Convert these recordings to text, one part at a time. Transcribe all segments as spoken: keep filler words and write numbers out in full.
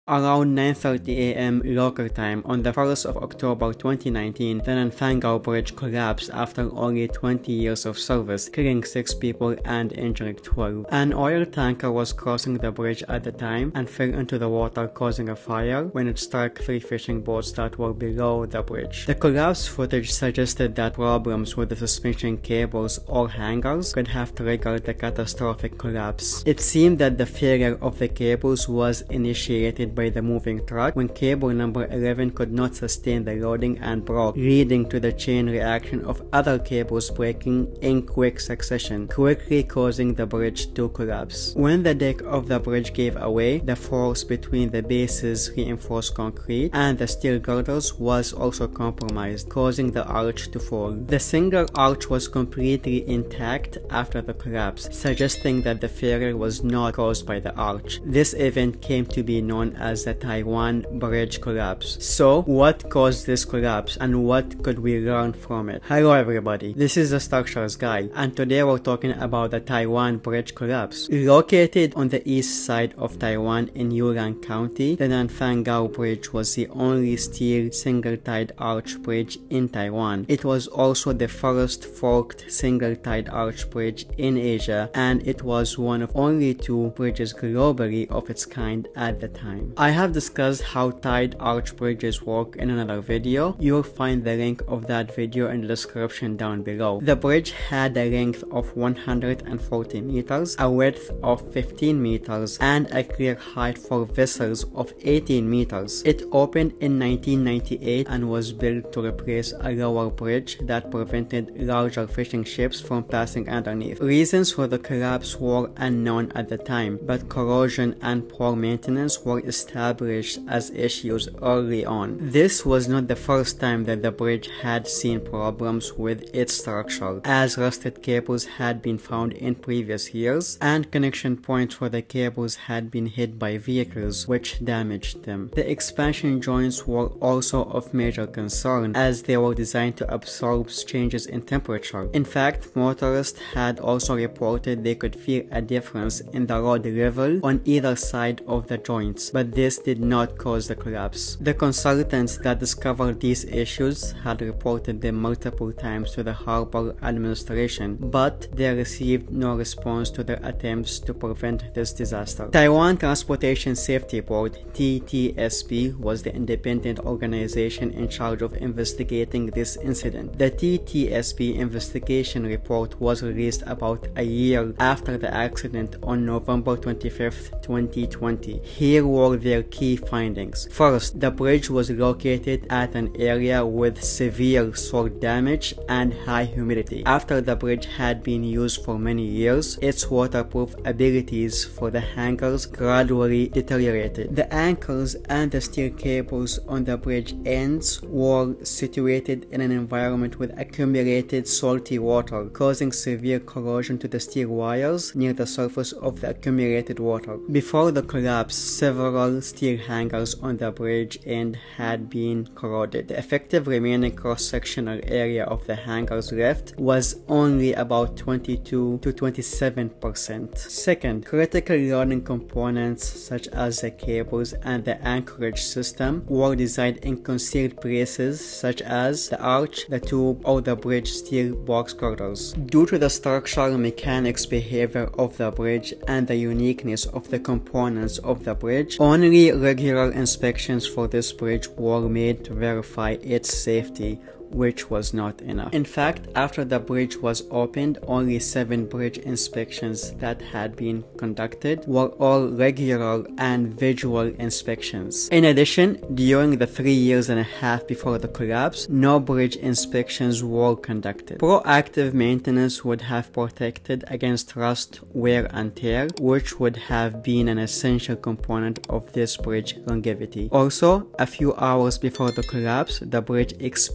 Around nine thirty a m local time on the first of October twenty nineteen, the Nanfang'ao Bridge collapsed after only twenty years of service, killing six people and injuring twelve. An oil tanker was crossing the bridge at the time and fell into the water, causing a fire when it struck three fishing boats that were below the bridge. The collapse footage suggested that problems with the suspension cables or hangars could have triggered the catastrophic collapse. It seemed that the failure of the cables was initiated by the moving truck when cable number eleven could not sustain the loading and broke, leading to the chain reaction of other cables breaking in quick succession, quickly causing the bridge to collapse. When the deck of the bridge gave away, the force between the base's reinforced concrete and the steel girders was also compromised, causing the arch to fall. The single arch was completely intact after the collapse, suggesting that the failure was not caused by the arch. This event came to be known as the Taiwan Bridge collapse. So, what caused this collapse and what could we learn from it? Hello everybody, this is the Structures Guy, and today we're talking about the Taiwan Bridge collapse. Located on the east side of Taiwan in Yulin County, the Nanfang'ao Bridge was the only steel single-tied arch bridge in Taiwan. It was also the first forked single-tied arch bridge in Asia, and it was one of only two bridges globally of its kind at the time. I have discussed how tied arch bridges work in another video. You'll find the link of that video in the description down below. The bridge had a length of one hundred forty meters, a width of fifteen meters, and a clear height for vessels of eighteen meters. It opened in nineteen ninety-eight and was built to replace a lower bridge that prevented larger fishing ships from passing underneath. Reasons for the collapse were unknown at the time, but corrosion and poor maintenance were established as issues early on. This was not the first time that the bridge had seen problems with its structure, as rusted cables had been found in previous years, and connection points for the cables had been hit by vehicles, which damaged them. The expansion joints were also of major concern, as they were designed to absorb changes in temperature. In fact, motorists had also reported they could feel a difference in the road level on either side of the joints, but this did not cause the collapse. The consultants that discovered these issues had reported them multiple times to the Harbor Administration, but they received no response to their attempts to prevent this disaster. Taiwan Transportation Safety Board (T T S B) was the independent organization in charge of investigating this incident. The T T S B investigation report was released about a year after the accident on November twenty-fifth, twenty twenty. Here were their key findings. First, the bridge was located at an area with severe soil damage and high humidity. After the bridge had been used for many years, its waterproof abilities for the hangars gradually deteriorated. The anchors and the steel cables on the bridge ends were situated in an environment with accumulated salty water, causing severe corrosion to the steel wires near the surface of the accumulated water. Before the collapse, several steel hangars on the bridge end had been corroded. The effective remaining cross-sectional area of the hangars left was only about twenty-two to twenty-seven percent. Second, critical loading components such as the cables and the anchorage system were designed in concealed places such as the arch, the tube, or the bridge steel box girders. Due to the structural mechanics behavior of the bridge and the uniqueness of the components of the bridge, only regular inspections for this bridge were made to verify its safety, which was not enough. In fact, after the bridge was opened, only seven bridge inspections that had been conducted were all regular and visual inspections. In addition, during the three years and a half before the collapse, no bridge inspections were conducted. Proactive maintenance would have protected against rust, wear and tear, which would have been an essential component of this bridge longevity. Also, a few hours before the collapse, the bridge experienced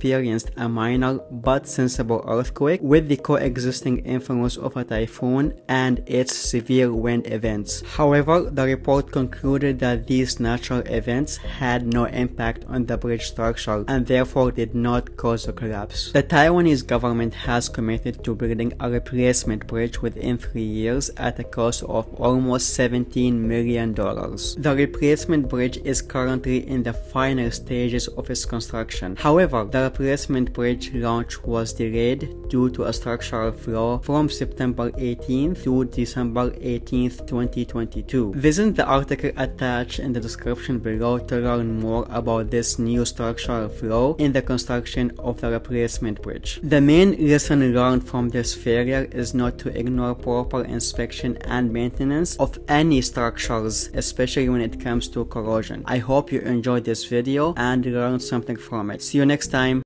experienced a minor but sensible earthquake with the coexisting influence of a typhoon and its severe wind events. However, the report concluded that these natural events had no impact on the bridge structure and therefore did not cause a collapse. The Taiwanese government has committed to building a replacement bridge within three years at a cost of almost seventeen million dollars. The replacement bridge is currently in the final stages of its construction. However, the replacement bridge launch was delayed due to a structural flaw from September eighteenth to December eighteenth, twenty twenty-two. Visit the article attached in the description below to learn more about this new structural flaw in the construction of the replacement bridge. The main lesson learned from this failure is not to ignore proper inspection and maintenance of any structures, especially when it comes to corrosion. I hope you enjoyed this video and learned something from it. See you next time.